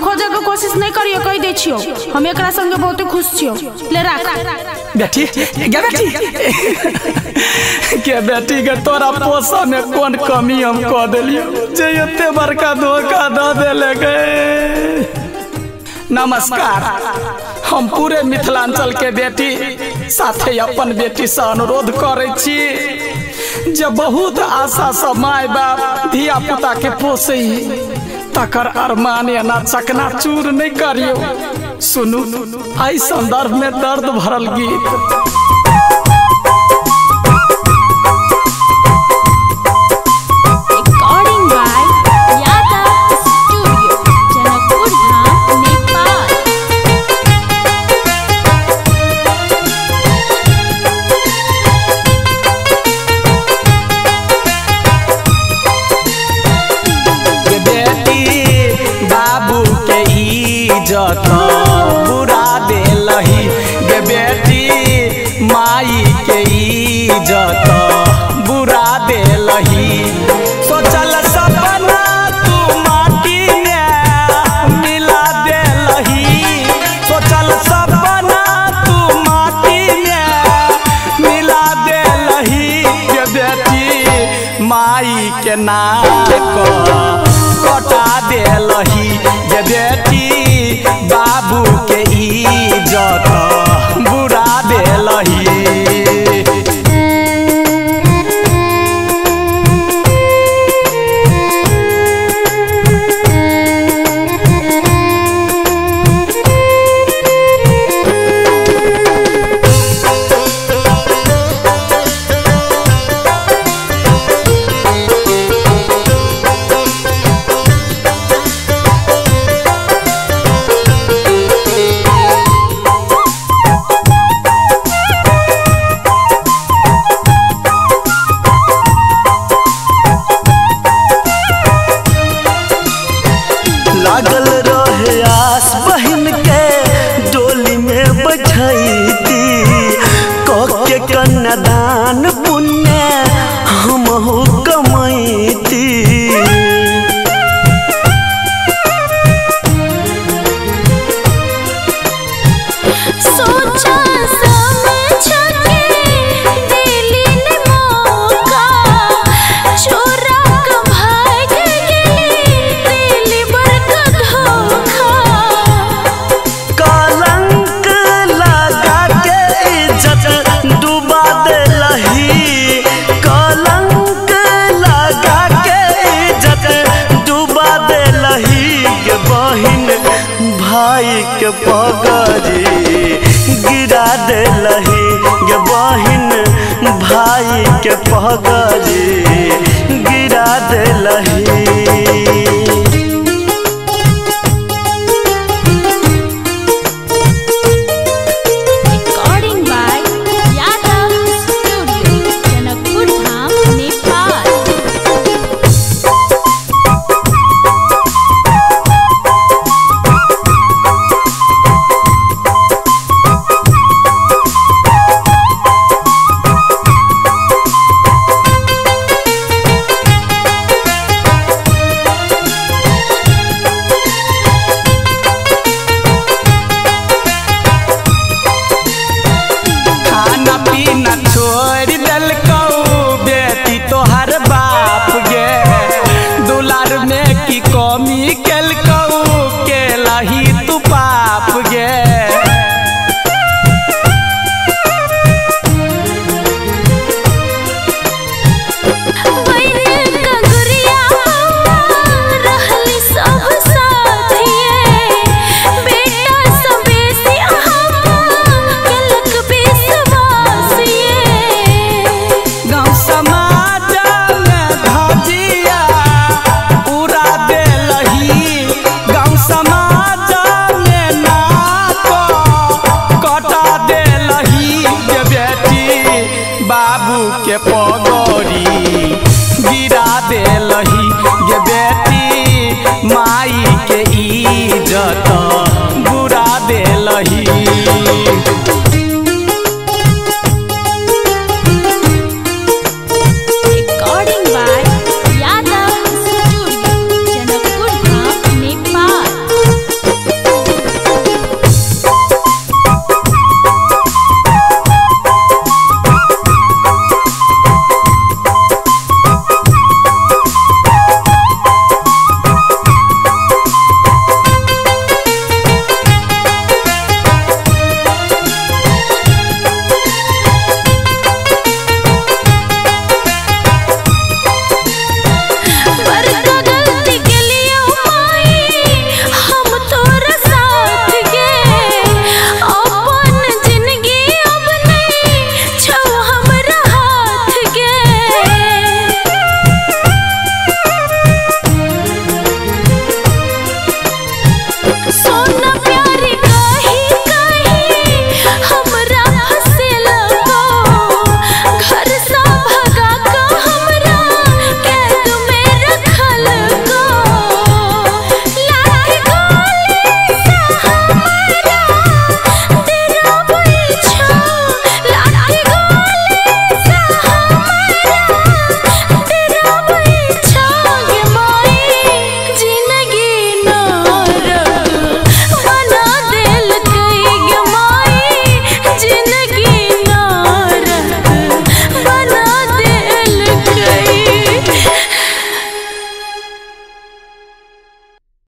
खोजे के कोशिश नहीं करियो, कह दे छियो हम एकरा संगे बहुत खुश छियो। ले राख बेटी गे बेटी के बेटी के तोरा पोसा में कौन कमी हम कह देलियो जे एते बड़का धोखा द देले गए। नमस्कार, हम पूरे मिथिलांचल के बेटी साथे अपन बेटी से अनुरोध करे छी जे बहुत आशा से माय बाप धिया पुता के पोसे तकर अरमान ना चकना चूर नहीं करियो। सुनू आई संदर्भ में दर्द भरल गीत। बुरा देलही गे बेटी माई के इज्जत बुरा देलही। सोचल सपना तू माटी में मिला देलही, सोचल सपना तू माटी में मिला देलही गे बेटी माई के नाक कटा देलही गे बेटी बाबू के इज्जत बुरा देलही। लागल रहे आस बहन के डोली में बैठती के कन्यादान पुण्य हमहु कमैती। भाई के पगड़ी गिरा देलही गे बहिन भाई के पगड़ी गिरा देलही। कमी केलकौ केलही तू पाप गे। बाबू के पगड़ी गिरा देलही गे बेटी माई के इज्जत बुरा देलही।